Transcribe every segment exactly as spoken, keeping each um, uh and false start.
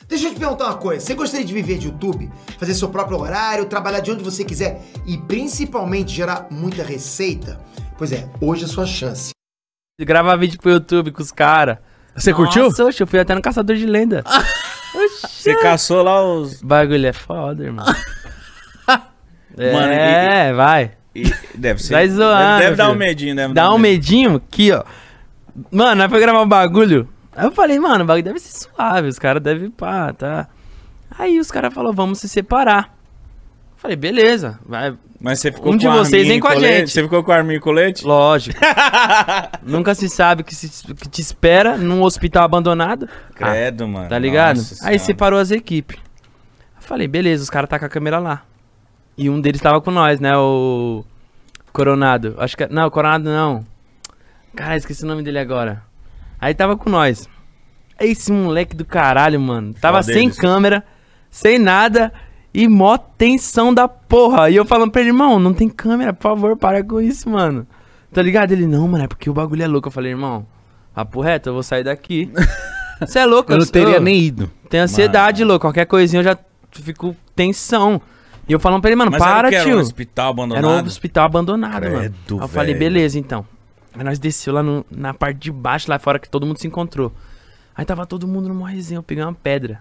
Deixa eu te perguntar uma coisa, você gostaria de viver de YouTube? Fazer seu próprio horário, trabalhar de onde você quiser e principalmente gerar muita receita? Pois é, hoje é a sua chance. Gravar vídeo pro YouTube com os caras. Você curtiu? Nossa, oxe, eu fui até no Caçador de Lenda. Você caçou lá os... O bagulho é foda, irmão. é, Mano, e, vai. E deve ser. Vai zoando, Deve, deve dar um filho. medinho, deve Dá dar um medinho aqui, ó. Mano, nós foi gravar um bagulho. Aí eu falei, mano, o bagulho deve ser suave. Os caras devem pá, tá. Aí os caras falaram, vamos se separar. Eu falei, beleza. Vai. Mas você ficou Um com de a vocês arminha vem e com a colete? gente. Você ficou com a arminha e colete? Lógico. Nunca se sabe o que, se- que te espera num hospital abandonado. Credo, Ah, mano. tá ligado? Nossa Aí Senhora. separou as equipes. Eu falei, beleza, os caras tá com a câmera lá. E um deles tava com nós, né? O Coronado. Acho que. Não, Coronado não. Cara, esqueci o nome dele agora. Aí tava com nós. Esse moleque do caralho, mano. Tava Qual sem deles? câmera, sem nada. E mó tensão da porra. E eu falando pra ele, irmão, não tem câmera, por favor, para com isso, mano. Tá ligado? Ele, não, mano, é porque o bagulho é louco. Eu falei, irmão, papo reto, eu vou sair daqui. Você é louco? Eu não sou- teria nem ido. Tenho ansiedade, louco. Qualquer coisinha eu já fico tensão. E eu falando pra ele, mano, Mas para, era o que? Era tio. um hospital abandonado? Era um hospital abandonado, Credo, mano. Aí eu falei, velho. beleza, então. Aí nós desceu lá no- na parte de baixo, lá fora, que todo mundo se encontrou. Aí tava todo mundo numa resenha, eu peguei uma pedra.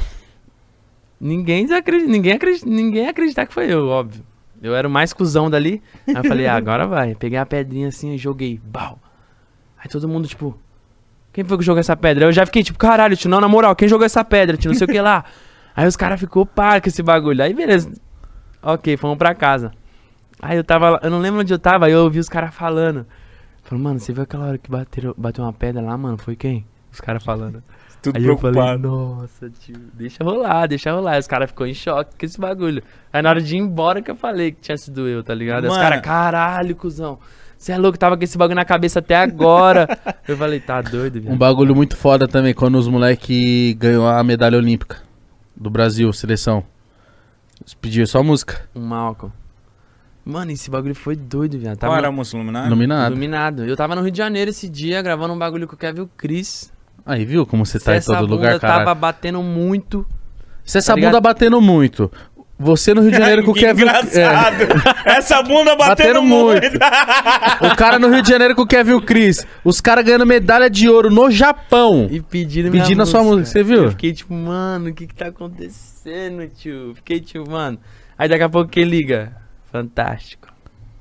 ninguém acredita, ninguém acredita, ninguém ia acreditar que foi eu, óbvio. Eu era o mais cuzão dali. Aí eu falei, ah, agora vai. Peguei a pedrinha assim e joguei. Bau. Aí todo mundo, tipo, quem foi que jogou essa pedra? Eu já fiquei, tipo, caralho, tio, não, na moral, quem jogou essa pedra, tio, não sei o que lá. Aí os caras ficou pá com esse bagulho. Aí beleza. Ok, fomos pra casa. Aí eu tava lá, eu não lembro onde eu tava, aí eu ouvi os caras falando. Falei, mano, você viu aquela hora que bateram, bateu uma pedra lá, mano? Foi quem? Os caras falando. Tudo Aí eu falei, preocupado. nossa, tio, deixa rolar, deixa rolar. Aí os caras ficou em choque com esse bagulho. Aí na hora de ir embora que eu falei que tinha sido eu, tá ligado? Aí os Mano. caras, caralho, cuzão. Você é louco, tava com esse bagulho na cabeça até agora. Eu falei, tá doido, Um viado. bagulho muito foda também, quando os moleque ganhou a medalha olímpica do Brasil, seleção. Eles pediram só música. Um Malcolm. Mano, esse bagulho foi doido, viado. Qual Tava era a moça iluminada? Iluminado. iluminado. Eu tava no Rio de Janeiro esse dia, gravando um bagulho com o Kevin Cris. Aí, viu como você tá Se em essa todo bunda lugar, cara? tava batendo muito. Se essa tá ligado? bunda batendo muito, você no Rio de Janeiro com o Que Kevin... engraçado. Essa bunda batendo, Batendo muito. muito. É, o cara no Rio de Janeiro com o Kevin Cris. Os caras ganhando medalha de ouro no Japão. E pedindo minha Pedindo a sua música, você viu? Eu fiquei tipo, mano, o que que tá acontecendo, tio? Fiquei tipo, mano. Aí daqui a pouco quem liga? Fantástico.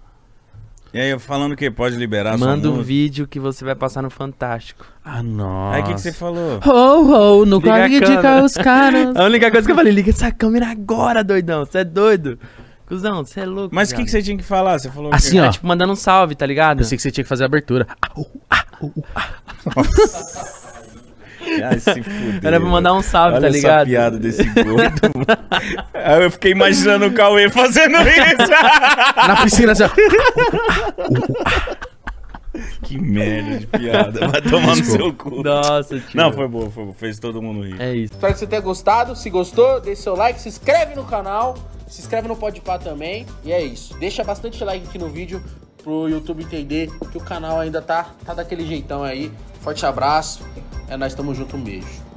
E aí, falando o quê? Pode liberar a sua Manda um música? vídeo que você vai passar no Fantástico. Ah, nossa. Aí o que, que você falou? Ho, ho, no Liga a código de câmera. os caras. A única coisa que eu falei, liga essa câmera agora, doidão. Você é doido? Cusão, você é louco. Mas o que, que você tinha que falar? Você falou o quê? Assim, ó. É tipo mandando um salve, tá ligado? Pensei que você tinha que fazer a abertura. Ai, se fuder, Era pra mandar um salve, Olha tá essa ligado? piada desse gordo. mano. Aí eu fiquei imaginando o Cauê fazendo isso. Na piscina, assim, ó. Que merda de piada. Vai tomar no seu cu. Nossa, tio. Não, foi boa, foi boa. Fez todo mundo rir. É isso. Espero que você tenha gostado. Se gostou, deixe seu like, se inscreve no canal, se inscreve no Podpah também. E é isso. Deixa bastante like aqui no vídeo pro YouTube entender que o canal ainda tá, tá daquele jeitão aí. Forte abraço. É nós, tamo junto, um beijo.